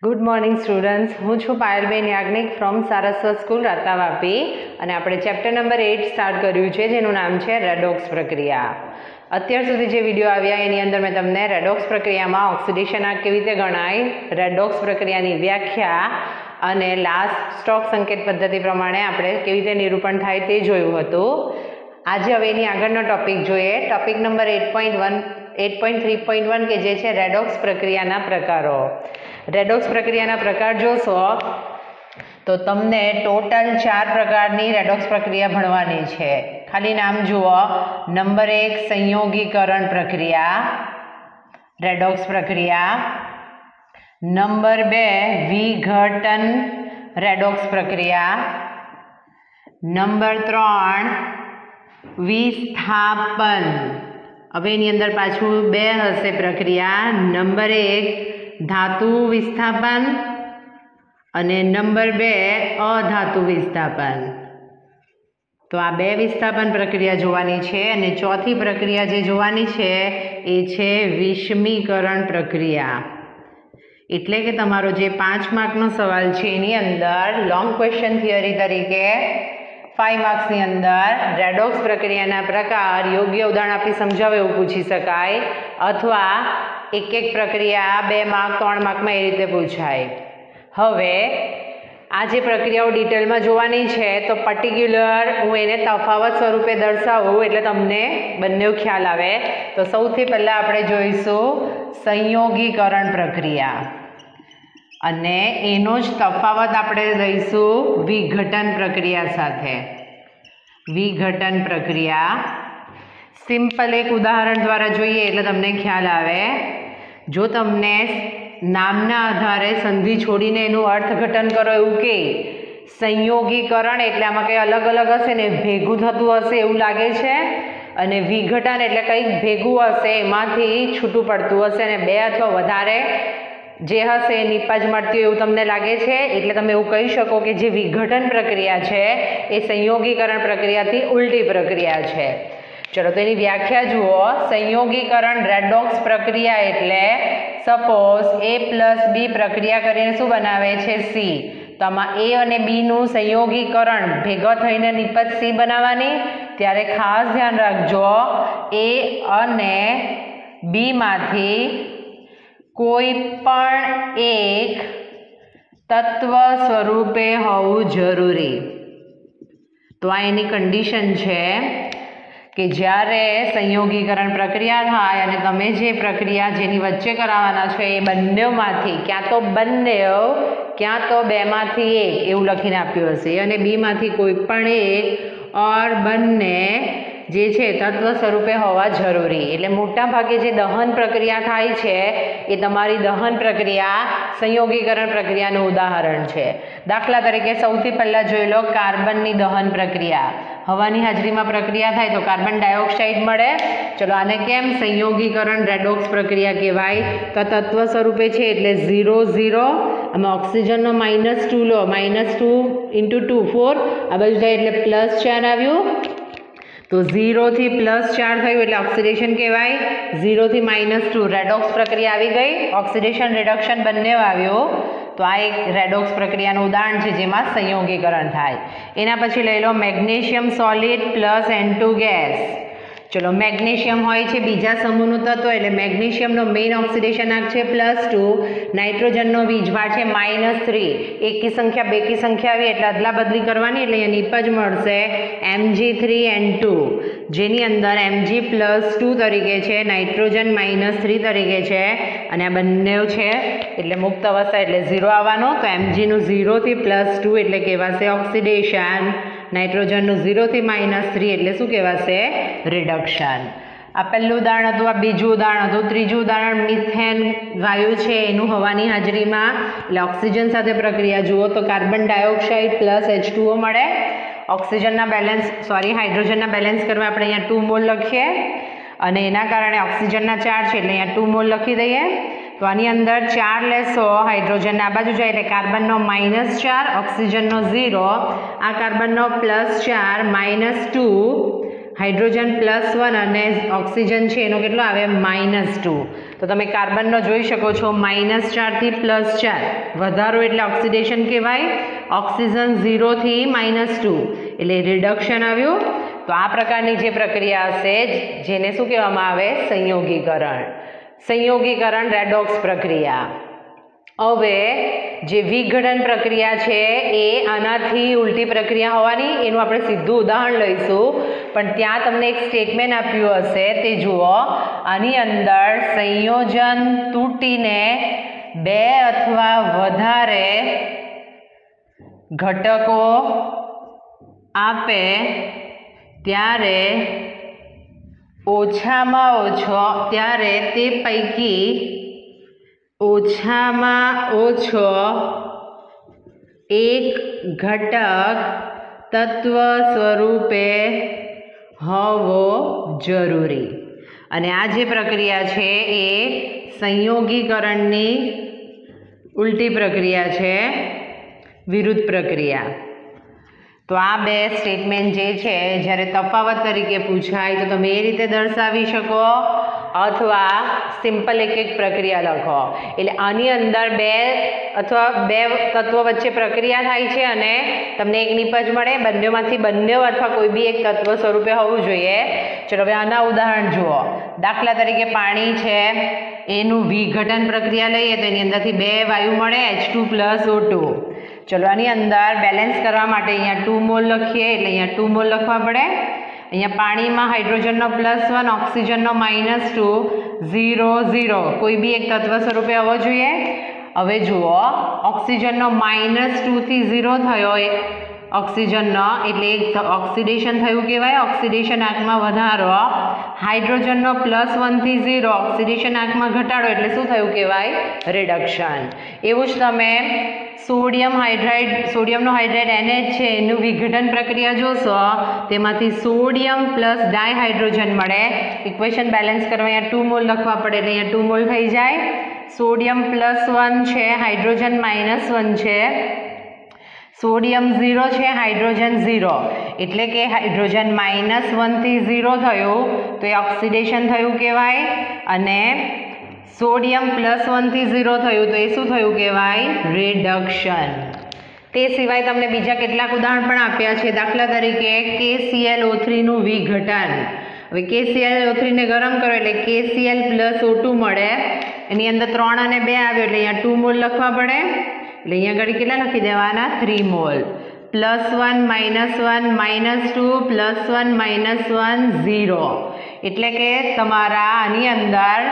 Good morning students, હું છું Payalben Yagnik from Saraswat school Ratavapi અને આપણે ચેપ્ટર નંબર 8 સ્ટાર્ટ કર્યું છે જેનું નામ છે રેડોક્સ પ્રક્રિયા. અત્યાર સુધી જે વિડીયો આવ્યા એની અંદર મેં તમને રેડોક્સ પ્રક્રિયામાં ઓક્સિડેશન આંક કેવી રીતે ગણાય, રેડોક્સ પ્રક્રિયાની વ્યાખ્યા અને લાસ્ટ સ્ટોક સંકેત પદ્ધતિ પ્રમાણે આપણે કેવી રીતે નિરૂપણ થાય તે જોયું હતું. આજે હવે એની આગળનો ટોપિક જોઈએ. ટોપિક નંબર 8.3.1 કે જે છે રેડોક્સ પ્રક્રિયાના પ્રકારો. રેડોક્સ પ્રક્રિયાના પ્રકાર જોશો તો તમને ટોટલ 4 પ્રકારની રેડોક્સ પ્રક્રિયા ભણવાની છે. ખાલી નામ જુઓ. નંબર 1 સંયોગીકરણ પ્રક્રિયા, રેડોક્સ પ્રક્રિયા. નંબર 2 વિઘટન રેડોક્સ પ્રક્રિયા. નંબર 3 વિસ્થાપન. હવે એની અંદર પાછું 2 હશે પ્રક્રિયા. નંબર 1 ધાતુ વિસ્થાપન અને નંબર 2 અધાતુ વિસ્થાપન. તો આ 2 વિસ્થાપન પ્રક્રિયા જોવાની છે અને ચોથી પ્રક્રિયા જે જોવાની છે એ છે વિષમીકરણ પ્રક્રિયા. એટલે કે તમારો જે 5 માર્કનો સવાલ છે એની અંદર લોંગ ક્વેશ્ચન થિયરી તરીકે 5 માર્ક્સની અંદર રેડોક્સ પ્રક્રિયાના પ્રકાર યોગ્ય ઉદાહરણ આપી સમજાવે એવું પૂછી શકાય, અથવા એક પ્રક્રિયા 2 માર્ક 3 માર્કમાં એ રીતે પૂછાય. હવે આ જે પ્રક્રિયાઓ ડિટેલમાં જોવાની છે તો પર્ટિક્યુલર હું એને તફાવત સ્વરૂપે દર્શાવું એટલે તમને બંને ખ્યાલ આવે. તો સૌથી પહેલાં આપણે જોઈશું સંયોગીકરણ પ્રક્રિયા અને એનો જ તફાવત આપણે લઈશું વિઘટન પ્રક્રિયા સાથે. વિઘટન પ્રક્રિયા સિમ્પલ એક ઉદાહરણ દ્વારા જોઈએ એટલે તમને ખ્યાલ આવે. જો તમને નામના આધારે સંધિ છોડીને એનું અર્થઘટન કરો એવું કે સંયોગીકરણ એટલે આમાં કંઈ અલગ અલગ હશે ને ભેગું થતું હશે એવું લાગે છે, અને વિઘટન એટલે કંઈક ભેગું હશે એમાંથી છૂટું પડતું હશે અને 2 અથવા વધારે જે હશે એ નિપજ મળતી હોય એવું તમને લાગે છે. એટલે તમે એવું કહી શકો કે જે વિઘટન પ્રક્રિયા છે એ સંયોગીકરણ પ્રક્રિયાથી ઉલટી પ્રક્રિયા છે. ચલો તો એની વ્યાખ્યા જુઓ. સંયોગીકરણ રેડોક્સ પ્રક્રિયા એટલે સપોઝ A+B પ્રક્રિયા કરીને શું બનાવે છે C. તો આમાં A અને B નું સંયોગીકરણ ભેગા થઈને નિપજ C બનાવવાની. ત્યારે ખાસ ધ્યાન રાખજો A અને B માંથી કોઈ પણ એક તત્વ સ્વરૂપે હોવું જરૂરી. તો આ એની કન્ડિશન છે કે જ્યારે સંયોગીકરણ પ્રક્રિયા થાય અને તમે જે પ્રક્રિયા જેની વચ્ચે કરાવવાના છો એ બંનેમાંથી ક્યાં તો બંને ક્યાં તો 2 માંથી એક એવું લખીને આપ્યું હશે, અને B માંથી કોઈ પણ એક ઓર બંને જે છે તત્વ સ્વરૂપે હોવા જરૂરી. એટલે મોટા ભાગે જે દહન પ્રક્રિયા થાય છે એ તમારી દહન પ્રક્રિયા સંયોગીકરણ પ્રક્રિયાનું ઉદાહરણ છે. દાખલા તરીકે સૌથી પહેલાં જોઈ લો કાર્બનની દહન પ્રક્રિયા. હવાની હાજરીમાં પ્રક્રિયા થાય તો કાર્બન ડાયોક્સાઇડ મળે. ચલો આને કેમ સંયોગીકરણ રેડોક્સ પ્રક્રિયા કહેવાય? તો તત્વ સ્વરૂપે છે એટલે 0 0. આમાં ઓક્સિજનનો -2 લો, -2 × 2 4, આ બાજુ જાય એટલે +4 આવ્યું. તો 0 થી +4 થયું એટલે ઓક્સિડેશન કહેવાય. 0 થી -2 રેડોક્સ પ્રક્રિયા આવી ગઈ. ઓક્સિડેશન રિડક્શન બંને આવ્યું. તો આ એક રેડોક્સ પ્રક્રિયાનું ઉદાહરણ છે જેમાં સંયોગીકરણ થાય. એના પછી લઈ લો મેગ્નેશિયમ સોલિડ +N2 ગેસ. ચલો મેગ્નેશિયમ હોય છે બીજા સમૂહનું તત્વ એટલે મેગ્નેશિયમનો મેઇન ઓક્સિડેશન આંક છે +2. નાઇટ્રોજનનો વીજભાર છે -3. એકી સંખ્યા બેકી સંખ્યા આવી એટલે અદલા બદલી કરવાની એટલે અહીંયા નિપજ મળશે Mg3N2, જેની અંદર Mg+2 તરીકે છે, નાઇટ્રોજન -3 તરીકે છે અને આ બંને છે એટલે મુક્ત અવસ્થા એટલે 0 આવવાનો. તો Mgનું 0 થી +2 એટલે કહેવાશે ઓક્સિડેશન. નાઇટ્રોજનનું 0 થી -3 એટલે શું કહેવાશે? રિડક્શન. આ પહેલું ઉદાહરણ હતું. આ બીજું ઉદાહરણ હતું. ત્રીજું ઉદાહરણ મિથેન વાયુ છે એનું હવાની હાજરીમાં એટલે ઓક્સિજન સાથે પ્રક્રિયા જુઓ તો કાર્બન ડાયોક્સાઇડ +H2O મળે. ઓક્સિજનના બેલેન્સ હાઇડ્રોજનના બેલેન્સ કરવા આપણે અહીંયા 2 મોલ લખીએ અને એના કારણે ઓક્સિજનના 4 છે એટલે અહીંયા 2 મોલ લખી દઈએ. તો આની અંદર 4 લેશો, હાઇડ્રોજનના આ બાજુ જાય એટલે કાર્બનનો -4, ઓક્સિજનનો 0, આ કાર્બનનો +4 -2 હાઇડ્રોજન +1 અને ઓક્સિજન છે એનો કેટલો આવે -2. તો તમે કાર્બનનો જોઈ શકો છો -4 થી +4 વધારો એટલે ઓક્સિડેશન કહેવાય. ઓક્સિજન 0 થી -2 એટલે રિડક્શન આવ્યું. તો આ પ્રકારની જે પ્રક્રિયા હશે જેને શું કહેવામાં આવે સંયોગીકરણ. સંયોગીકરણ રેડોક્સ પ્રક્રિયા. હવે જે વિઘટન પ્રક્રિયા છે એ આનાથી ઉલટી પ્રક્રિયા હોવાની એનું આપણે સીધું ઉદાહરણ લઈશું. પણ ત્યાં તમને એક સ્ટેટમેન્ટ આપ્યું હશે તે જુઓ. આની અંદર સંયોજન તૂટીને 2 અથવા વધારે ઘટકો આપે ત્યારે ઓછામાં ઓછો ત્યારે તે પૈકી ઓછામાં ઓછો એક ઘટક તત્વ સ્વરૂપે હોવો જરૂરી. અને આ જે પ્રક્રિયા છે એ સંયોગીકરણની ઉલટી પ્રક્રિયા છે, વિરુદ્ધ પ્રક્રિયા. તો આ બે સ્ટેટમેન્ટ જે છે જ્યારે તફાવત તરીકે પૂછાય તો તમે એ રીતે દર્શાવી શકો અથવા સિમ્પલ એક પ્રક્રિયા લખો. એટલે આની અંદર 2 અથવા 2 તત્વો વચ્ચે પ્રક્રિયા થાય છે અને તમને એક નિપજ મળે. બંનેમાંથી બંને અથવા કોઈ બી એક તત્વ સ્વરૂપે હોવું જોઈએ. ચલો હવે આના ઉદાહરણ જુઓ. દાખલા તરીકે પાણી છે એનું વિઘટન પ્રક્રિયા લઈએ તો એની અંદરથી 2 વાયુ મળે H2 + O2. ચલો આની અંદર બેલેન્સ કરવા માટે અહીંયા 2 મોલ લખીએ એટલે અહીંયા 2 મોલ લખવા પડે. અહીંયા પાણીમાં હાઇડ્રોજનનો +1 ઓક્સિજનનો -2 0 0 કોઈ બી એક તત્વ સ્વરૂપે હોવો જોઈએ. હવે જુઓ ઓક્સિજનનો -2 થી 0 થયો ઓક્સિજનનો એટલે એક ઓક્સિડેશન થયું કહેવાય. ઓક્સિડેશન આંકમાં વધારો. હાઇડ્રોજનનો +1 થી 0 ઓક્સિડેશન આંકમાં ઘટાડો એટલે શું થયું કહેવાય રિડક્શન. એવું જ તમે સોડિયમનો હાઇડ્રાઇડ NH છે એનું વિઘટન પ્રક્રિયા જોશો તેમાંથી સોડિયમ + ડાયહાઇડ્રોજન મળે. ઇક્વેશન બેલેન્સ કરવા અહીંયા 2 મોલ લખવા પડે એટલે અહીંયા 2 મોલ થઈ જાય. સોડિયમ +1 છે, હાઇડ્રોજન -1 છે. સોડિયમ 0 છે, હાઇડ્રોજન 0 એટલે કે હાઇડ્રોજન -1 થી 0 થયું તો એ ઓક્સિડેશન થયું કહેવાય. અને સોડિયમ +1 થી 0 થયું તો એ શું થયું કહેવાય રિડક્શન. તે સિવાય તમને બીજા કેટલાક ઉદાહરણ પણ આપ્યા છે. દાખલા તરીકે KClO3 નું વિઘટન. હવે KClO3 ને ગરમ કરો એટલે KCl + O2 મળે. એની અંદર 3 અને 2 આવ્યો એટલે અહીંયા 2 મોલ લખવા પડે. એટલે અહીંયા આગળ કેટલા લખી દેવાના 3 મોલ. +1 -1 -2 +1 -1 0 એટલે કે તમારા આની અંદર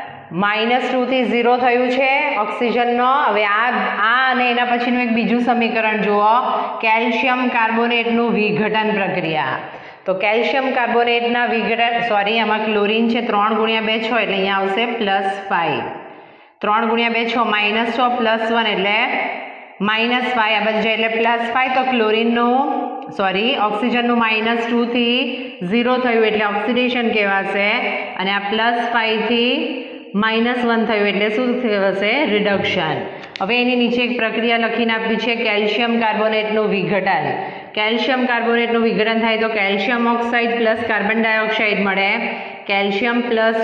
-2 થી 0 થયું છે ઓક્સિજનનો. હવે આ અને એના પછીનું એક બીજું સમીકરણ જુઓ. કેલ્શિયમ કાર્બોનેટનું વિઘટન પ્રક્રિયા. તો કેલ્શિયમ કાર્બોનેટના વિઘટન આમાં ક્લોરીન છે 3 × 2 6 એટલે અહીંયા આવશે +5. 3 × 2 6 -6 +1 એટલે -5 આ બાજુ જાય એટલે +5. તો ક્લોરીનનું ઓક્સિજનનું -2 થી 0 થયું એટલે ઓક્સિડેશન કહેવાશે. અને આ +5 થી -1 થયું એટલે શું થશે રિડક્શન. હવે એની નીચે એક પ્રક્રિયા લખીને આપી છે કેલ્શિયમ કાર્બોનેટનું વિઘટન. કેલ્શિયમ કાર્બોનેટનું વિઘટન થાય તો કેલ્શિયમ ઓક્સાઇડ + કાર્બન ડાયોક્સાઇડ મળે. કેલ્શિયમ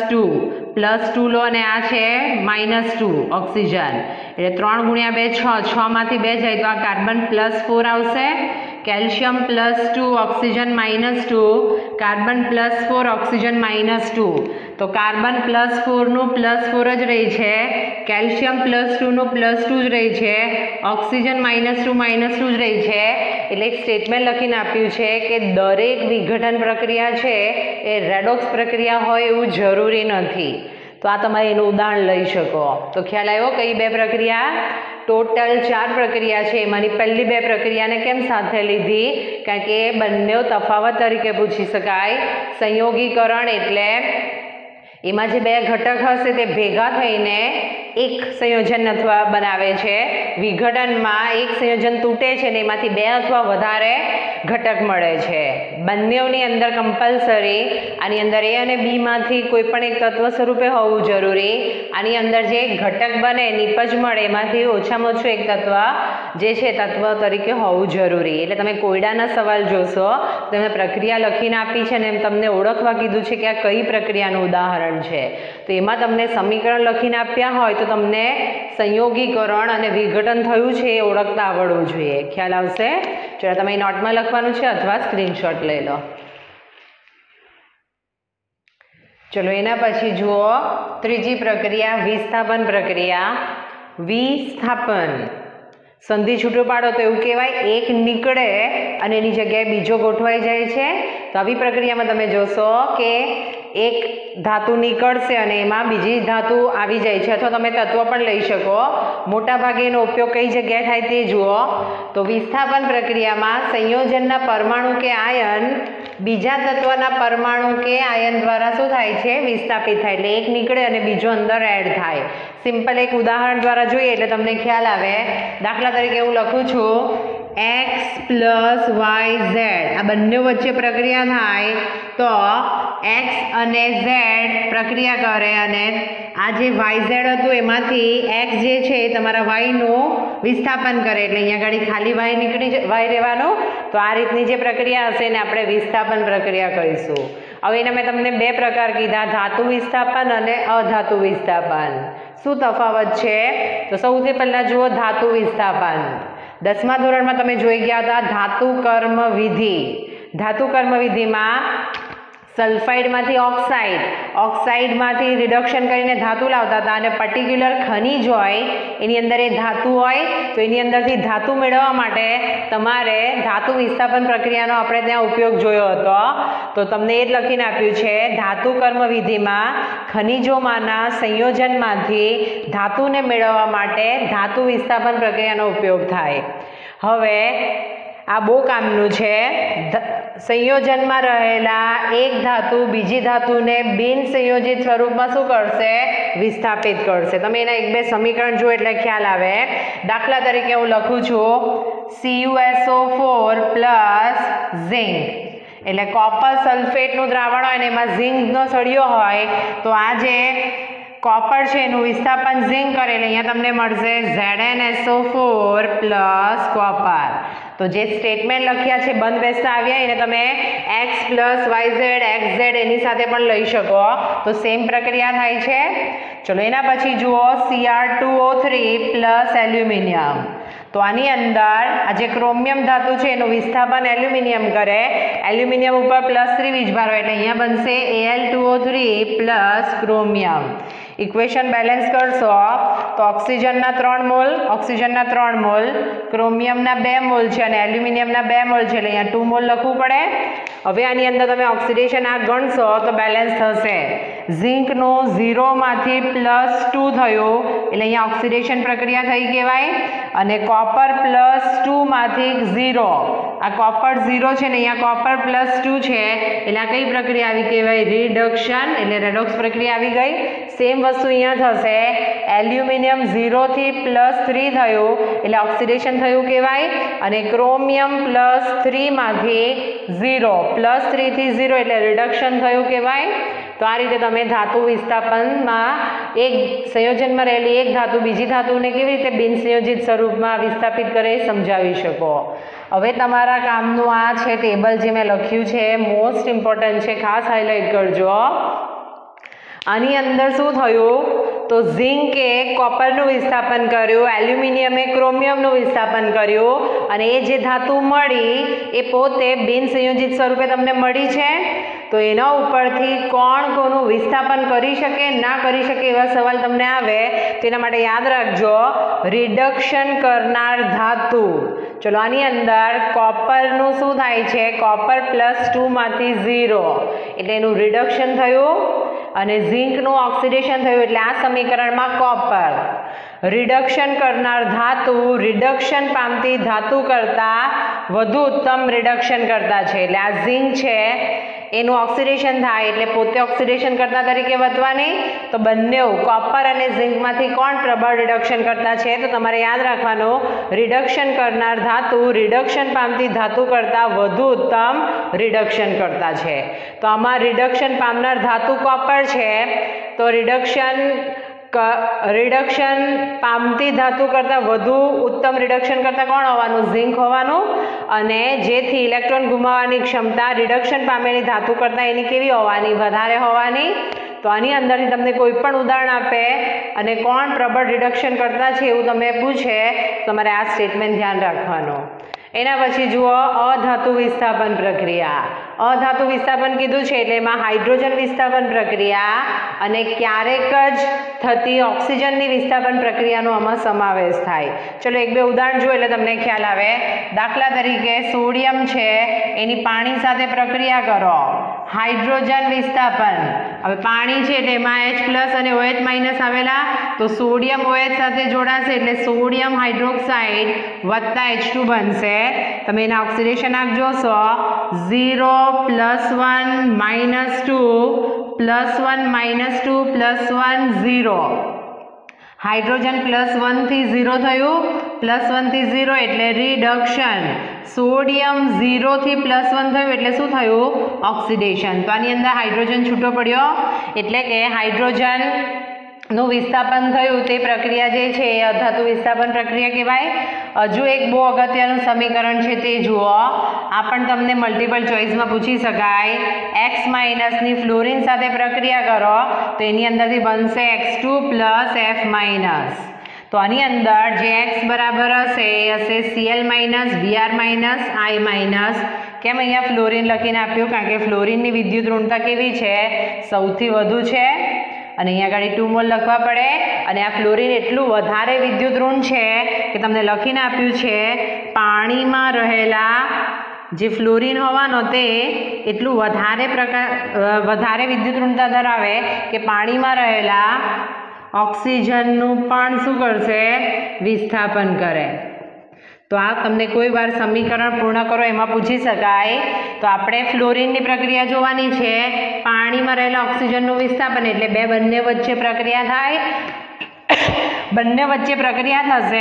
+2 લો અને આ છે -2 ઓક્સિજન એટલે 3 × 2 6 6 માંથી 2 જાય તો આ કાર્બન +4 આવશે. કેલ્શિયમ +2 ઓક્સિજન -2 કાર્બન +4 ઓક્સિજન -2 તો કાર્બન +4 નું +4 જ રહી છે. કેલ્શિયમ +2 નું +2 જ રહી છે. ઓક્સિજન -2 જ રહી છે. એટલે એક સ્ટેટમેન્ટ લખીને આપ્યું છે કે દરેક વિઘટન પ્રક્રિયા છે એ રેડોક્સ પ્રક્રિયા હોય એવું જરૂરી નથી. તો આ તમારે એનું ઉદાહરણ લઈ શકો. તો ખ્યાલ આવ્યો કઈ 2 પ્રક્રિયા? ટોટલ 4 પ્રક્રિયા છે. એમાંની પહેલી 2 પ્રક્રિયાને કેમ સાથે લીધી? કારણ કે બંને તફાવત તરીકે પૂછી શકાય. સંયોગીકરણ એટલે એમાં જે 2 ઘટક હશે તે ભેગા થઈને એક સંયોજન અથવા બનાવે છે, વિઘટનમાં એક સંયોજન તૂટે છે ને એમાંથી 2 અથવા વધારે ઘટક મળે છે. બંનેની અંદર કમ્પલસરી આની અંદર A અને B માંથી કોઈ પણ એક તત્વ સ્વરૂપે હોવું જરૂરી. આની અંદર જે ઘટક બને નિપજ મળે એમાંથી ઓછામાં ઓછું એક તત્વ જે છે તત્વ તરીકે હોવું જરૂરી. એટલે તમે કોયડાના સવાલ જોશો તમે પ્રક્રિયા લખીને આપી છે ને એમ તમને ઓળખવા કીધું છે કે આ કઈ પ્રક્રિયાનું ઉદાહરણ છે. તો એમાં તમને સમીકરણ લખીને આપ્યા હોય તો તમને સંયોગીકરણ અને વિઘટન થયું છે એ ઓળખતા આવડવું જોઈએ. ખ્યાલ આવશે? ચલો તમે નોટમાં લખવાનું છે અથવા સ્ક્રીનશોટ લઈ લો. ચલો એના પછી જુઓ ત્રીજી પ્રક્રિયા વિસ્થાપન પ્રક્રિયા. વિસ્થાપન સંધિ છૂટો પાડો તો એવું કહેવાય એક નીકળે અને એની જગ્યાએ બીજો ગોઠવાઈ જાય છે. તો આવી પ્રક્રિયામાં તમે જોશો કે એક ધાતુ નીકળશે અને એમાં બીજી ધાતુ આવી જાય છે, અથવા તમે તત્વ પણ લઈ શકો. મોટા ભાગે એનો ઉપયોગ કઈ જગ્યાએ થાય તે જુઓ. તો વિસ્થાપન પ્રક્રિયામાં સંયોજનના પરમાણુ કે આયન બીજા તત્વના પરમાણુ કે આયન દ્વારા શું થાય છે? વિસ્થાપિત થાય. એટલે એક નીકળે અને બીજો અંદર એડ થાય. સિમ્પલ એક ઉદાહરણ દ્વારા જોઈએ એટલે તમને ખ્યાલ આવે. દાખલા તરીકે હું લખું છું x + y z, આ બંને વચ્ચે પ્રક્રિયા થાય તો x અને z પ્રક્રિયા કરે અને આ જે yz હતું એમાંથી x જે છે એ તમારા y નું વિસ્થાપન કરે. એટલે અહીંયા આગળ ખાલી y નીકળી y રહેવાનું. તો આ રીતની જે પ્રક્રિયા હશે ને આપણે વિસ્થાપન પ્રક્રિયા કહીશું. હવે એના મેં તમને 2 પ્રકાર કીધા, ધાતુ વિસ્થાપન અને અધાતુ વિસ્થાપન. શું તફાવત છે? તો સૌથી પહેલા જુઓ ધાતુ વિસ્થાપન. 10મા ધોરણમાં તમે જોઈ ગયા હતા ધાતુ કર્મ વિધિ. ધાતુ કર્મ વિધિમાં સલ્ફાઇડમાંથી ઓક્સાઇડ, ઓક્સાઇડમાંથી રિડક્શન કરીને ધાતુ લાવતા હતા અને પર્ટિક્યુલર ખનિજ હોય એની અંદર એ ધાતુ હોય તો એની અંદરથી ધાતુ મેળવવા માટે તમારે ધાતુ વિસ્થાપન પ્રક્રિયાનો આપણે ત્યાં ઉપયોગ જોયો હતો. તો તમને એ જ લખીને આપ્યું છે ધાતુ કર્મ વિધિમાં ખનિજોમાંના સંયોજનમાંથી ધાતુને મેળવવા માટે ધાતુ વિસ્થાપન પ્રક્રિયાનો ઉપયોગ થાય. હવે આ બહુ કામનું છે. સંયોજનમાં રહેલા એક ધાતુ બીજી ધાતુને બિન સંયોજિત સ્વરૂપમાં શું કરશે? વિસ્થાપિત કરશે. તમે એના 1-2 સમીકરણ જુઓ એટલે ખ્યાલ આવે. દાખલા તરીકે હું લખું છું CuSO4 + ઝિંક, એટલે કોપર સલ્ફેટનું દ્રાવણ હોય ને એમાં ઝિંકનો સળિયો હોય તો આ જે કોપર છે એનું વિસ્થાપન ઝિંક કરે એટલે અહીંયા તમને મળશે ZnSO4 + કોપર. તો જે સ્ટેટમેન્ટ લખ્યા છે બંધ બેસતા આવ્યા એને તમે x + yz xz એની સાથે પણ લઈ શકો તો સેમ પ્રક્રિયા થાય છે. ચલો એના પછી જુઓ Cr2O3 + એલ્યુમિનિયમ. તો આની અંદર આ જે ક્રોમિયમ ધાતુ છે એનું વિસ્થાપન એલ્યુમિનિયમ કરે. એલ્યુમિનિયમ ઉપર +3 વીજભાર હોય એટલે અહીંયા બનશે Al2O3 + ક્રોમિયમ. ઇક્વેશન બેલેન્સ કરશો તો ઓક્સિજનના 3 મોલ, ક્રોમિયમના 2 મોલ છે અને એલ્યુમિનિયમના 2 મોલ છે એટલે અહીંયા 2 મોલ લખવું પડે. હવે આની અંદર તમે ઓક્સિડેશન આ ગણશો તો બેલેન્સ થશે. ઝિંકનું 0 માંથી +2 થયું એટલે અહીંયા ઓક્સિડેશન પ્રક્રિયા થઈ કહેવાય. અને કોપર +2 માંથી 0, આ કોપર 0 છે ને અહીંયા કોપર +2 છે એટલે આ કઈ પ્રક્રિયા આવી કહેવાય? રિડક્શન, એટલે રેડોક્સ પ્રક્રિયા આવી ગઈ. સેમ વસ્તુ અહીંયા થશે. એલ્યુમિનિયમ 0 થી +3 થયું એટલે ઓક્સિડેશન થયું કહેવાય. અને ક્રોમિયમ +3 માંથી 0, +3 થી 0 એટલે રિડક્શન થયું કહેવાય. તો આ રીતે તમે ધાતુ વિસ્થાપનમાં એક સંયોજનમાં રહેલી એક ધાતુ બીજી ધાતુને કેવી રીતે બિનસંયોજિત સ્વરૂપમાં વિસ્થાપિત કરે એ સમજાવી શકો. હવે તમારા કામનું આ છે ટેબલ જે મેં લખ્યું છે, મોસ્ટ ઇમ્પોર્ટન્ટ છે, ખાસ હાઇલાઇટ કરજો. આની અંદર શું થયું? તો ઝિંકે કોપરનું વિસ્થાપન કર્યું, એલ્યુમિનિયમે ક્રોમિયમનું વિસ્થાપન કર્યું અને એ જે ધાતુ મળી એ પોતે બિનસંયોજિત સ્વરૂપે તમને મળી છે. તો એના ઉપરથી કોણ કોનું વિસ્થાપન કરી શકે ના કરી શકે એવા સવાલ તમને આવે તો એના માટે યાદ રાખજો રિડક્શન કરનાર ધાતુ. ચલો આની અંદર કોપરનું શું થાય છે? કોપર +2 માંથી 0 એટલે એનું રિડક્શન થયું અને ઝિંકનું ઓક્સિડેશન થયું એટલે આ સમીકરણમાં કોપર. રિડક્શન કરનાર ધાતુ રિડક્શન પામતી ધાતુ કરતાં વધુ ઉત્તમ રિડક્શન કરતા છે એટલે આ ઝિંક છે એનું ઓક્સિડેશન થાય એટલે પોતે ઓક્સિડેશન કરતા તરીકે વધવાની. તો બંને કોપર અને ઝિંકમાંથી કોણ પ્રબળ રિડક્શન કરતા છે? તો તમારે યાદ રાખવાનું, રિડક્શન કરનાર ધાતુ રિડક્શન પામતી ધાતુ કરતાં વધુ ઉત્તમ રિડક્શન કરતા છે. તો આમાં રિડક્શન પામનાર ધાતુ કોપર છે, તો રિડક્શન પામતી ધાતુ કરતાં વધુ ઉત્તમ રિડક્શન કરતાં કોણ હોવાનું? ઝિંક હોવાનું. અને જેથી ઇલેક્ટ્રોન ગુમાવવાની ક્ષમતા રિડક્શન પામેલી ધાતુ કરતાં એની કેવી હોવાની? વધારે હોવાની. તો આની અંદરથી તમને કોઈ પણ ઉદાહરણ આપે અને કોણ પ્રબળ રિડક્શન કરતા છે એવું તમે પૂછે, તમારે આ સ્ટેટમેન્ટ ધ્યાન રાખવાનું. એના પછી જુઓ અધાતુ વિસ્થાપન પ્રક્રિયા. અધાતુ વિસ્થાપન કીધું છે એટલે એમાં હાઇડ્રોજન વિસ્થાપન પ્રક્રિયા અને ક્યારેક જ થતી ઓક્સિજનની વિસ્થાપન પ્રક્રિયાનો આમાં સમાવેશ થાય. ચલો એક બે ઉદાહરણ જુઓ એટલે તમને ખ્યાલ આવે. દાખલા તરીકે સોડિયમ છે એની પાણી સાથે પ્રક્રિયા કરો, હાઇડ્રોજન વિસ્થાપન. હવે પાણી છે એટલે એમાં H+ અને OH- આવેલા, તો સોડિયમ OH સાથે જોડાશે એટલે સોડિયમ હાઇડ્રોક્સાઇડ વત્તા H2 બનશે. તમે એના ઓક્સિડેશન આંક જોશો 0 +1 -2 +1 -2 +1 0. હાઇડ્રોજન +1 થી 0 થયું, +1 થી 0 એટલે રિડક્શન. સોડિયમ 0 થી +1 થયું એટલે શું થયું? ઓક્સિડેશન. તો આની અંદર હાઇડ્રોજન છૂટો પડ્યો એટલે કે હાઇડ્રોજનનું વિસ્થાપન થયું તે પ્રક્રિયા જે છે એ અધાતુ વિસ્થાપન પ્રક્રિયા કહેવાય. હજુ એક બહુ અગત્યનું સમીકરણ છે તે જુઓ. આ પણ તમને મલ્ટિપલ ચોઇસમાં પૂછી શકાય. X- ની ફ્લોરિન સાથે પ્રક્રિયા કરો તો એની અંદરથી બનશે X2 + F-. તો આની અંદર જે X બરાબર હશે એ હશે Cl- Br- I-. કેમ અહીંયા ફ્લોરિન લખીને આપ્યું? કારણ કે ફ્લોરિનની વિદ્યુત ઋણતા કેવી છે? સૌથી વધુ છે. અને અહીંયા આગળ 2 મોલ લખવા પડે. અને આ ફ્લોરિન એટલું વધારે વિદ્યુત ઋણ છે કે તમને લખીને આપ્યું છે પાણીમાં રહેલા જે ફ્લોરિન હોવાનો તે એટલું વધારે વિદ્યુત ઋણતા ધરાવે કે પાણીમાં રહેલા ઓક્સિજનનું પણ શું કરશે? વિસ્થાપન કરે. તો આ તમને કોઈ વાર સમીકરણ પૂર્ણ કરો એમાં પૂછી શકાય. તો આપણે ફ્લોરિનની પ્રક્રિયા જોવાની છે. પાણીમાં રહેલા ઓક્સિજનનું વિસ્થાપન એટલે બંને વચ્ચે પ્રક્રિયા થાય. બંને વચ્ચે પ્રક્રિયા થશે,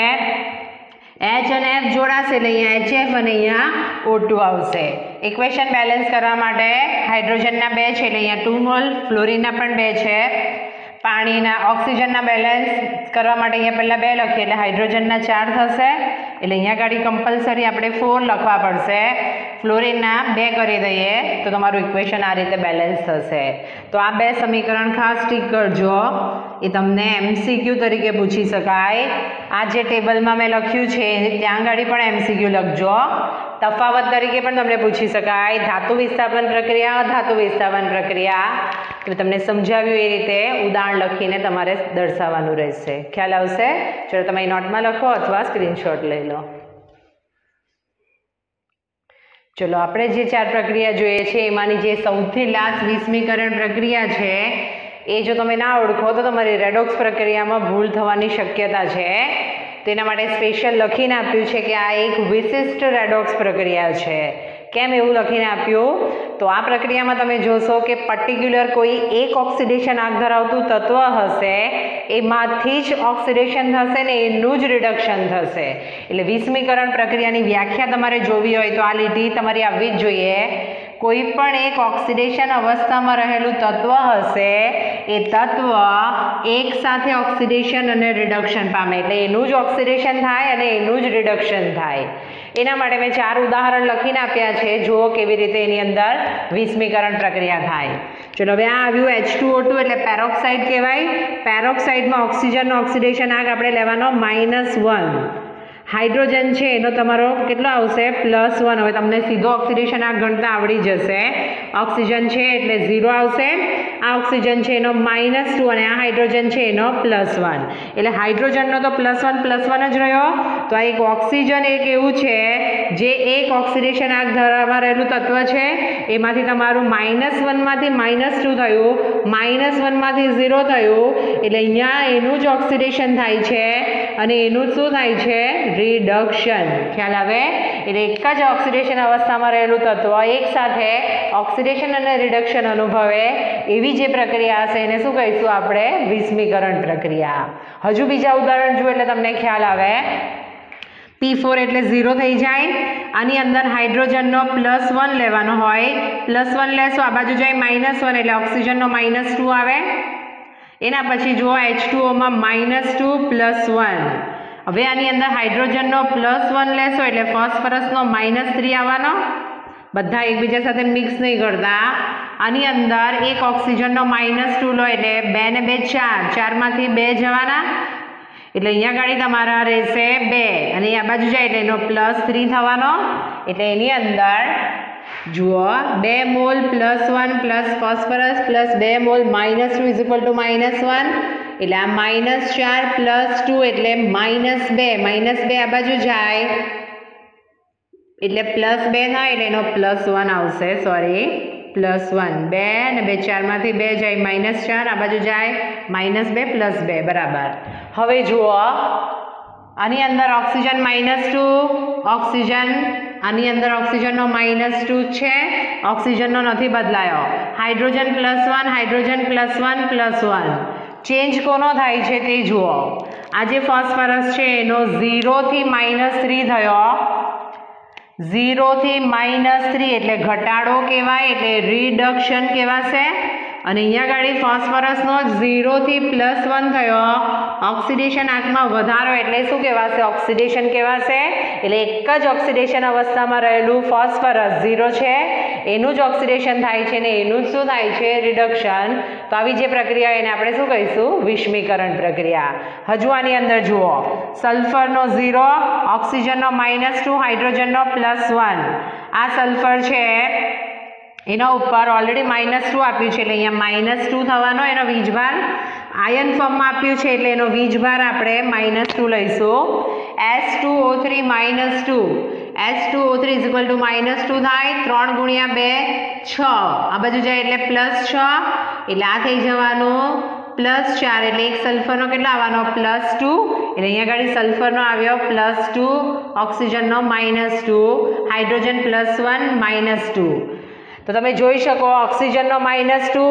H અને F જોડાશે એટલે અહીંયા HF અને અહીંયા O2 આવશે. ઇક્વેશન બેલેન્સ કરવા માટે હાઇડ્રોજનના 2 છે એટલે અહીંયા 2 મોલ, ફ્લોરિનના પણ 2 છે. પાણીના ઓક્સિજનના બેલેન્સ કરવા માટે અહીંયા પહેલાં 2 લખીએ એટલે હાઇડ્રોજનના 4 થશે. એટલે અહીંયા ગાડી કમ્પલસરી આપણે 4 લખવા પડશે. ફ્લોરિનના 2 કરી દઈએ તો તમારું ઇક્વેશન આ રીતે બેલેન્સ થશે. તો આ 2 સમીકરણ ખાસ ટીક કરજો, એ તમને MCQ તરીકે પૂછી શકાય. આ જે ટેબલમાં મેં લખ્યું છે ત્યાં ગાડી પણ MCQ લખજો. તફાવત તરીકે પણ તમને પૂછી શકાય. ધાતુ વિસ્થાપન પ્રક્રિયા, અધાતુ વિસ્થાપન પ્રક્રિયા. તો તમને સમજાવ્યું એ રીતે ઉદાહરણ લખીને તમારે દર્શાવવાનું રહેશે. ખ્યાલ આવશે? ચલો તમે નોટમાં લખો અથવા સ્ક્રીનશોટ લઈ લો. ચલો આપણે જે 4 પ્રક્રિયા જોઈએ છે એમાંની જે સૌથી લાસ્ટ વિસ્મીકરણ પ્રક્રિયા છે એ જો તમે ના ઓળખો તો તમારી રેડોક્સ પ્રક્રિયામાં ભૂલ થવાની શક્યતા છે. તેના માટે સ્પેશિયલ લખીને આપ્યું છે કે આ એક વિશિષ્ટ રેડોક્સ પ્રક્રિયા છે. કેમ એવું લખીને આપ્યું? તો આ પ્રક્રિયામાં તમે જોશો કે પર્ટિક્યુલર કોઈ એક ઓક્સિડેશન આંક ધરાવતું તત્વ હશે, એમાંથી જ ઓક્સિડેશન થશે ને એનું જ રિડક્શન થશે. એટલે વિસ્મીકરણ પ્રક્રિયાની વ્યાખ્યા તમારે જોવી હોય તો આ લીટી તમારી આવવી જ જોઈએ. કોઈ પણ એક ઓક્સિડેશન અવસ્થામાં રહેલું તત્વ હશે, એ તત્વ એક સાથે ઓક્સિડેશન અને રિડક્શન પામે એટલે એનું જ ઓક્સિડેશન થાય અને એનું જ રિડક્શન થાય. એના માટે મેં 4 ઉદાહરણ લખીને આપ્યા છે. જુઓ કેવી રીતે એની અંદર વિસ્મીકરણ પ્રક્રિયા થાય. ચલો હવે આ આવ્યું H2O2 એટલે પેરોક્સાઇડ કહેવાય. પેરોક્સાઇડમાં ઓક્સિજનનો ઓક્સિડેશન આંક આપણે લેવાનો -1. હાઇડ્રોજન છે એનો તમારો કેટલો આવશે? +1. હવે તમને સીધો ઓક્સિડેશન આંક ગણતા આવડી જશે. ઓક્સિજન છે એટલે 0 આવશે. આ ઓક્સિજન છે એનો -2 અને આ હાઇડ્રોજન છે એનો +1. એટલે હાઇડ્રોજનનો તો +1 જ રહ્યો. તો આ એક ઓક્સિજન એક એવું છે જે એક ઓક્સિડેશન આંક ધરાવવા રહેલું તત્વ છે. એમાંથી તમારું -1 માંથી -2 થયું, -1 માંથી 0 થયું એટલે અહીંયા એનું જ ઓક્સિડેશન થાય છે અને એનું શું થાય છે? રિડક્શન. ખ્યાલ આવે? એટલે એક જ ઓક્સિડેશન અવસ્થામાં રહેલું તત્વ એક સાથે ઓક્સિડેશન અને રિડક્શન અનુભવે એવી જે પ્રક્રિયા હશે એને શું કહીશું આપણે? વિસ્મીકરણ પ્રક્રિયા. હજુ બીજા ઉદાહરણ જુઓ એટલે તમને ખ્યાલ આવે. P4 એટલે 0 થઈ જાય. આની અંદર હાઇડ્રોજનનો +1 લેવાનો હોય. +1 લેશો, આ બાજુ જાય -1 એટલે ઓક્સિજનનો -2 આવે. એના પછી જુઓ H2O માં -2 +1. હવે આની અંદર હાઇડ્રોજનનો +1 લેશો એટલે ફોસ્ફરસનો -3 આવવાનો. બધા એકબીજા સાથે મિક્સ નહીં કરતા. આની અંદર એક ઓક્સિજનનો -2 લો એટલે 2 ને 2 4, 4 માંથી 2 જવાના એટલે અહીંયા ગાડી તમારા રહેશે 2 અને આ બાજુ જાય એટલે એનો +3 થવાનો. એટલે એની અંદર જુઓ 2 mole +1 plus phosphorus plus 2 mole -2 is equal to -1 એટલે આ -4 +2 એટલે -2 આ બાજુ જાય એટલે +2 થાય એટલે એનો +1 આવશે. સોરી +1 2 અને 2 4 માંથી 2 જાય -4 આ બાજુ જાય -2 +2 બરાબર. હવે જુઓ આની અંદર ઓક્સિજન -2 ઓક્સિજન આની અંદર ઓક્સિજનનો -2 છે. ઓક્સિજનનો નથી બદલાયો. હાઇડ્રોજન +1 હાઇડ્રોજન +1 +1 ચેન્જ કોનો થાય છે તે જુઓ. આ જે ફોસ્ફરસ છે એનો 0 થી -3 થયો. 0 થી -3 એટલે ઘટાડો કહેવાય એટલે રિડક્શન કહેવાશે. અને અહીંયા ગાડી ફોસ્ફરસનો 0 થી +1 થયો. ઓક્સિડેશન આંકમાં વધારો એટલે શું કહેવાશે? ઓક્સિડેશન કહેવાશે. એટલે એક જ ઓક્સિડેશન અવસ્થામાં રહેલું ફોસ્ફરસ 0 છે એનું જ ઓક્સિડેશન થાય છે ને એનું જ શું થાય છે? રિડક્શન. તો આવી જે પ્રક્રિયા એને આપણે શું કહીશું? વિસ્મીકરણ પ્રક્રિયા. હજુ આની અંદર જુઓ સલ્ફરનો 0 ઓક્સિજનનો -2 હાઇડ્રોજનનો +1. આ સલ્ફર છે એના ઉપર ઓલરેડી -2 આપ્યું છે એટલે અહીંયા -2 થવાનો એનો વીજભાર. આયન ફોર્મમાં આપ્યું છે એટલે એનો વીજભાર આપણે -2 લઈશું. H2O3 -2 H2O3 is equal two -2 થાય. 3 ગુણ્યા 2 6 આ બાજુ જાય એટલે +6 એટલે આ થઈ જવાનું +4 એટલે એક સલ્ફરનો કેટલો આવવાનો? +2 એટલે અહીંયા આગળ સલ્ફરનો આવ્યો +2 ઓક્સિજનનો -2 હાઇડ્રોજન +1 -2. તો તમે જોઈ શકો ઓક્સિજનનો -2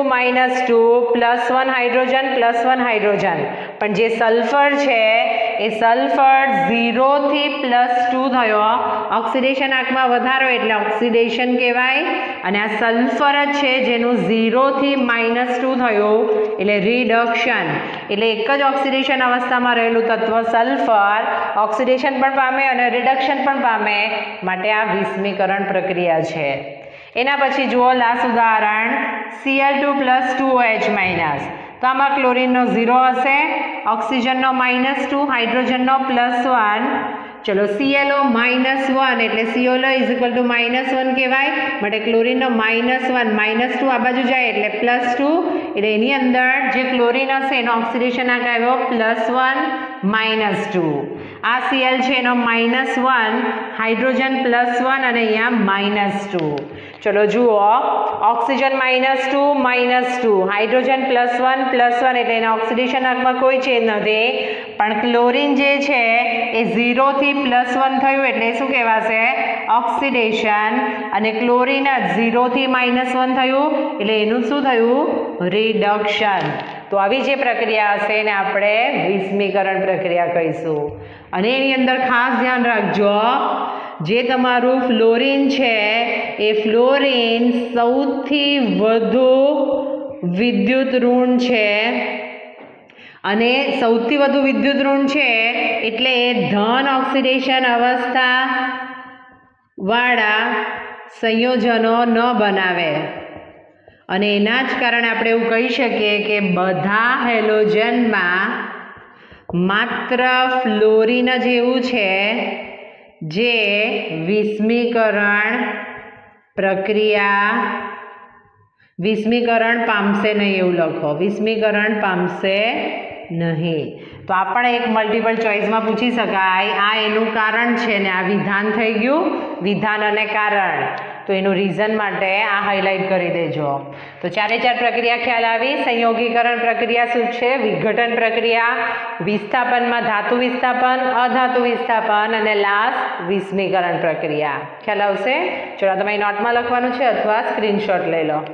+1 હાઇડ્રોજન +1 હાઇડ્રોજન. પણ જે સલ્ફર છે એ સલ્ફર 0 થી +2 થયો. ઓક્સિડેશન આંકમાં વધારો એટલે ઓક્સિડેશન કહેવાય. અને આ સલ્ફર જ છે જેનું 0 થી -2 થયું એટલે રિડક્શન. એટલે એક જ ઓક્સિડેશન અવસ્થામાં રહેલું તત્વ સલ્ફર ઓક્સિડેશન પણ પામે અને રિડક્શન પણ પામે માટે આ વિસ્મીકરણ પ્રક્રિયા છે. એના પછી જુઓ લાસ્ટ ઉદાહરણ Cl2 + 2OH-. તો આમાં ક્લોરીનનો 0 હશે. ઓક્સિજનનો -2 હાઇડ્રોજનનો +1. ચલો ClO -1 એટલે ClO ઇઝ ઇક્વલ ટુ -1 કહેવાય માટે ક્લોરીનનો -1 -2 આ બાજુ જાય એટલે +2 એટલે એની અંદર જે ક્લોરીન હશે એનો ઓક્સિડેશન આંક આવ્યો +1 -2. આ Cl છે એનો -1 હાઇડ્રોજન +1 અને અહીંયા -2. ચલો જુઓ ઓક્સિજન -2 હાઇડ્રોજન +1 એટલે એના ઓક્સિડેશન આંકમાં કોઈ ચેન્જ નથી. પણ ક્લોરીન જે છે એ 0 થી +1 થયું એટલે શું કહેવાશે? ઓક્સિડેશન. અને ક્લોરીન જ 0 થી -1 થયું એટલે એનું શું થયું? રિડક્શન. તો આવી જે પ્રક્રિયા હશે એને આપણે વિસ્મીકરણ પ્રક્રિયા કહીશું. અને એની અંદર ખાસ ધ્યાન રાખજો જે તમારું ફ્લોરિન છે એ ફ્લોરિન સૌથી વધુ વિદ્યુત ઋણ છે અને સૌથી વધુ વિદ્યુત ઋણ છે એટલે એ ધન ઓક્સિડેશન અવસ્થા વાળા સંયોજનો ન બનાવે. અને એના જ કારણે આપણે એવું કહી શકીએ કે બધા હેલોજનમાં માત્ર ફ્લોરિન જ એવું છે જે વિસ્મીકરણ પામશે નહીં. એવું લખો વિસ્મીકરણ પામશે નહીં. તો આ પણ એક મલ્ટિપલ ચોઇસમાં પૂછી શકાય. આ એનું કારણ છે ને આ વિધાન થઈ ગયું. વિધાન અને કારણ, તો એનું રીઝન માટે આ હાઇલાઇટ કરી દેજો. તો ચારે ચાર પ્રક્રિયા ખ્યાલ આવી. સંયોગીકરણ પ્રક્રિયા શું છે? વિઘટન પ્રક્રિયા, વિસ્થાપનમાં ધાતુ વિસ્થાપન, અધાતુ વિસ્થાપન અને લાસ્ટ વિસ્મીકરણ પ્રક્રિયા. ખ્યાલ આવશે? ચલો તમારી નોટમાં લખવાનું છે અથવા સ્ક્રીનશોટ લઈ લો.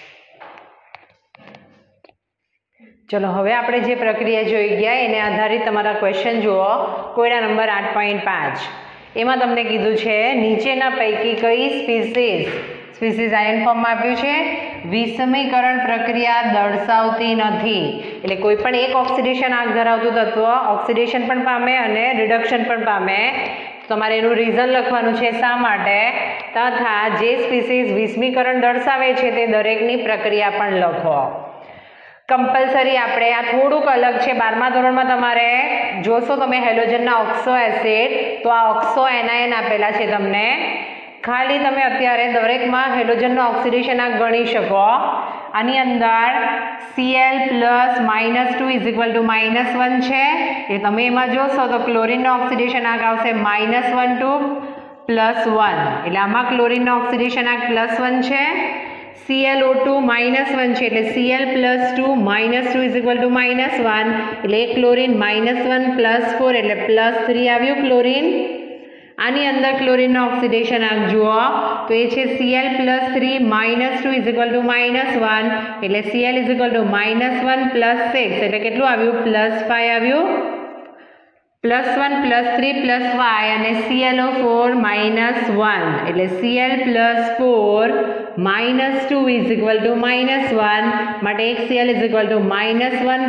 ચલો હવે આપણે જે પ્રક્રિયા જોઈ ગયા એને આધારિત તમારા ક્વેશ્ચન જુઓ. કોયડા નંબર 8.5 એમાં તમને કીધું છે નીચેના પૈકી કઈ સ્પીસીઝ આયન ફોર્મમાં આપ્યું છે વિષમીકરણ પ્રક્રિયા દર્શાવતી નથી. એટલે કોઈ પણ એક ઓક્સિડેશન આંક ધરાવતું તત્વ ઓક્સિડેશન પણ પામે અને રિડક્શન પણ પામે. તમારે એનું રીઝન લખવાનું છે શા માટે, તથા જે સ્પીસીઝ વિષમીકરણ દર્શાવે છે તે દરેકની પ્રક્રિયા પણ લખો. કમ્પલસરી આપણે આ થોડુંક અલગ છે. 12મા ધોરણમાં તમારે જોશો તમે હેલોજનના ઓક્સો એસિડ, તો આ ઓક્સો એનાયન આપેલા છે તમને. ખાલી તમે અત્યારે દરેકમાં હેલોજનનો ઓક્સિડેશન આંક ગણી શકો. આની અંદર Cl + -2 = -1 છે. એ તમે એમાં જોશો તો ક્લોરીનનો ઓક્સિડેશન આંક આવશે -1 to +1. એટલે આમાં ક્લોરીનનો ઓક્સિડેશન આંક +1 છે. ClO2 -1 છે એટલે Cl + 2 -2 = -1 એટલે એક ક્લોરીન -1 + 4 એટલે +3 આવ્યું ક્લોરીન. આની અંદર ક્લોરીનનો ઓક્સિડેશન આંક જુઓ તો એ છે Cl + 3 -2 = -1 એટલે Cl = -1 + 6 એટલે કેટલું આવ્યું? +5 આવ્યું. +1 +3 +5 અને ClO4 -1 એટલે Cl + 4 -2 = -1 માટે એક Cl = -1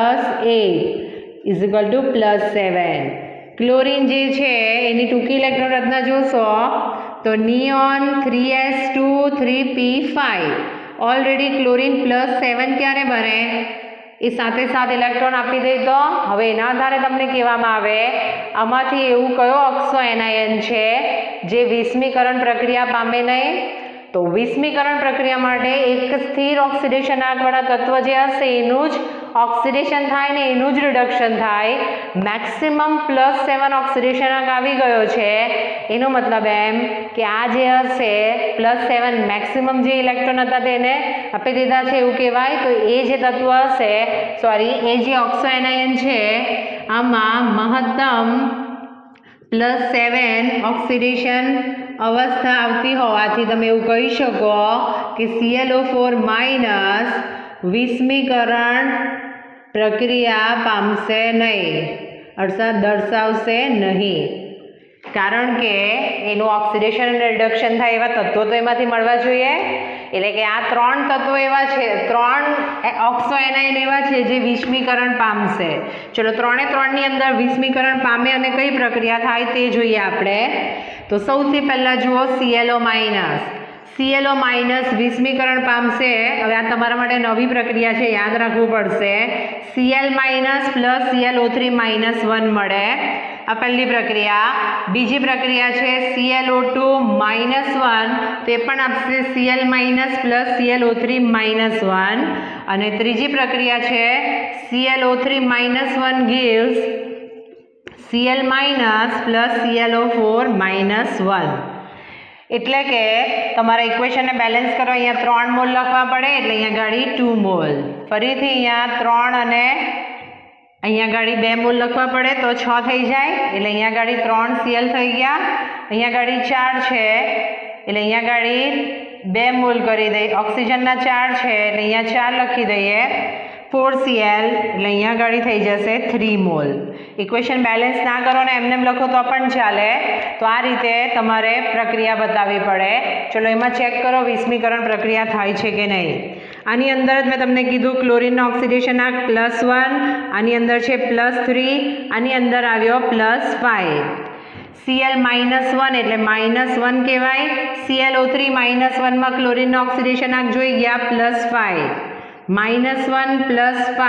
+ 8 = +7. ક્લોરીન જે છે એની ટૂંકી ઇલેક્ટ્રોન રચના જોશો તો neon 3s2 3p5. Already chlorine +7 ક્યારે બને? એ સાથે સાથ ઇલેક્ટ્રોન આપી દે તો હવે એના આધારે તમને કહેવામાં આવે આમાંથી એવું કયો ઓક્સો એનાયન છે જે વિષમીકરણ પ્રક્રિયા પામે નહીં. તો વિષમીકરણ પ્રક્રિયા માટે એક સ્થિર ઓક્સિડેશન આંકવાળા તત્વ જે હશે એનું જ ઓક્સિડેશન થાય ને એનું જ રિડક્શન થાય. મેક્સિમમ +7 ઓક્સિડેશન આંક આવી ગયો છે એનો મતલબ એમ કે આ જે હશે +7 મેક્સિમમ જે ઇલેક્ટ્રોન હતા તેને આપી દીધા છે એવું કહેવાય. તો એ જે તત્વ હશે એ જે ઓક્સો એનાયન છે આમાં મહત્તમ +7 ઓક્સિડેશન અવસ્થા આવતી હોવાથી તમે એવું કહી શકો કે ClO4- વિષમીકરણ પ્રક્રિયા પામશે નહીં, અર્થાત દર્શાવશે નહીં. કારણ કે એનું ઓક્સિડેશન અને રિડક્શન થાય એવા તત્વો તો એમાંથી મળવા જોઈએ. એટલે કે આ 3 તત્વો એવા છે, 3 ઓક્સો એનાયન એવા છે જે વિષમીકરણ પામશે. ચલો 3ની અંદર વિષમીકરણ પામે અને કઈ પ્રક્રિયા થાય તે જોઈએ આપણે. તો સૌથી પહેલાં જુઓ ClO- વિષમીકરણ પામશે. હવે આ તમારા માટે નવી પ્રક્રિયા છે, યાદ રાખવું પડશે. Cl- + ClO3- 1 મળે. આ પહેલી પ્રક્રિયા. બીજી પ્રક્રિયા છે ClO2- તે પણ આપશે Cl- + ClO3- 1 અને ત્રીજી પ્રક્રિયા છે ClO3- 1 gives Cl- + ClO4- 1. એટલે કે તમારા ઇક્વેશનને બેલેન્સ કરો. અહીંયા 3 મોલ લખવા પડે એટલે અહીંયા ગાડી 2 મોલ. ફરીથી અહીંયા 3 અને અહીંયા ગાડી 2 મોલ લખવા પડે તો 6 થઈ જાય એટલે અહીંયા ગાડી 3 Cl થઈ ગયા. અહીંયા ગાડી 4 છે એટલે અહીંયા ગાડી 2 મોલ કરી દઈએ. ઓક્સિજનના 4 છે એટલે અહીંયા 4 લખી દઈએ. 4 Cl એટલે અહીંયા ગાડી થઈ જશે 3 મોલ. ઇક્વેશન બેલેન્સ ના કરો ને એમને લખો તો પણ ચાલે. તો આ રીતે તમારે પ્રક્રિયા બતાવવી પડે. ચલો એમાં ચેક કરો વિષમીકરણ પ્રક્રિયા થાય છે કે નહીં. આની અંદર જ મેં તમને કીધું ક્લોરીનનો ઓક્સિડેશન આંક +1, આની અંદર છે +3, આની અંદર આવ્યો +5. Cl -1 એટલે -1 કહેવાય. ClO3- 1માં ક્લોરીનનો ઓક્સિડેશન આંક જોઈ ગયા +5. -1 +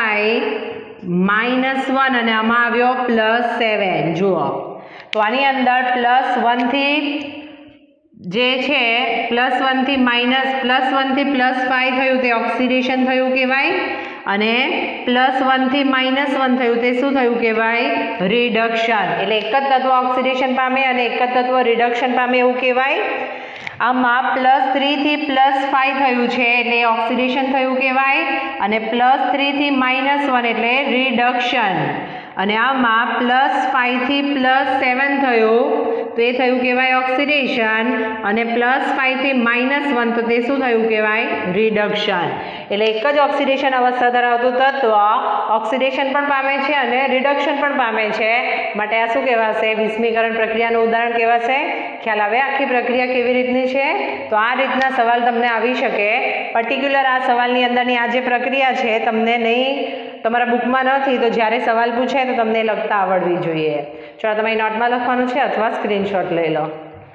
5 -1 અને આમાં આવ્યો +7. જુઓ તો આની અંદર +1 થી જે છે +1 થી +5 થયું તે ઓક્સિડેશન થયું કહેવાય અને +1 થી -1 થયું તે શું થયું કહેવાય? રિડક્શન. એટલે એક જ તત્વ ઓક્સિડેશન પામે અને એક જ તત્વ રિડક્શન પામે એવું કહેવાય. આમાં +3 થી +5 થયું છે એટલે ઓક્સિડેશન થયું કહેવાય અને +3 થી -1 એટલે રિડક્શન. અને આમાં +5 થી +7 થયું તો એ થયું કહેવાય ઓક્સિડેશન અને +5 થી -1 તો તે શું થયું કહેવાય? રિડક્શન. એટલે એક જ ઓક્સિડેશન અવસ્થા ધરાવતું તત્વ ઓક્સિડેશન પણ પામે છે અને રિડક્શન પણ પામે છે, માટે આ શું કહેવાશે? વિસ્મીકરણ પ્રક્રિયાનું ઉદાહરણ કહેવાશે. ખ્યાલ આવે આખી પ્રક્રિયા કેવી રીતની છે? તો આ રીતના સવાલ તમને આવી શકે. પર્ટિક્યુલર આ સવાલની અંદરની આ જે પ્રક્રિયા છે તમને નહીં, તમારા બુકમાં નથી, તો જ્યારે સવાલ પૂછે તો તમને લખતા આવડવી જોઈએ. ચાલો તમે નોટમાં લખવાનું છે અથવા સ્ક્રીનશોટ લઈ લો.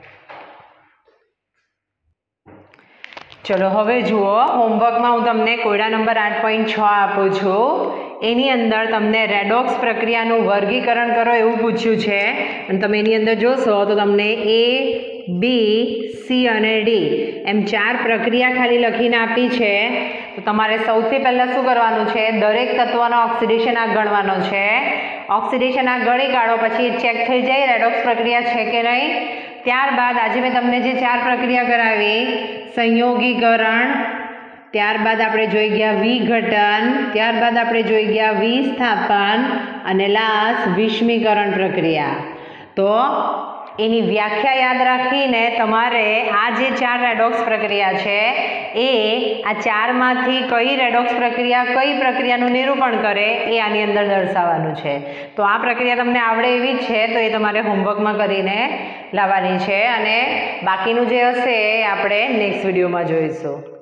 ચલો હવે જુઓ, હોમવર્કમાં હું તમને કોયડા નંબર 8.6 આપું છું. એની અંદર તમને રેડોક્સ પ્રક્રિયાનું વર્ગીકરણ કરો એવું પૂછ્યું છે અને તમે એની અંદર જોશો તો તમને A, B, C અને D એમ 4 પ્રક્રિયા ખાલી લખીને આપી છે. તો તમારે સૌથી પહેલાં શું કરવાનું છે? દરેક તત્વનો ઓક્સિડેશન આંક ગણવાનો છે. ઓક્સિડેશન આંક ગણી કાઢો પછી ચેક થઈ જાય રેડોક્સ પ્રક્રિયા છે કે નહીં. ત્યારબાદ આજે મેં તમને જે 4 પ્રક્રિયા કરાવી, સંયોગીકરણ, ત્યારબાદ આપણે જોઈ ગયા વિઘટન, ત્યારબાદ આપણે જોઈ ગયા વિસ્થાપન અને લાસ્ટ વિસ્મીકરણ પ્રક્રિયા. તો એની વ્યાખ્યા યાદ રાખીને તમારે આ જે 4 રેડોક્સ પ્રક્રિયા છે એ આ 4માંથી કઈ રેડોક્સ પ્રક્રિયા કઈ પ્રક્રિયાનું નિરૂપણ કરે એ આની અંદર દર્શાવવાનું છે. તો આ પ્રક્રિયા તમને આવડે એવી જ છે તો એ તમારે હોમવર્કમાં કરીને લાવવાની છે અને બાકીનું જે હશે એ આપણે નેક્સ્ટ વિડીયોમાં જોઈશું.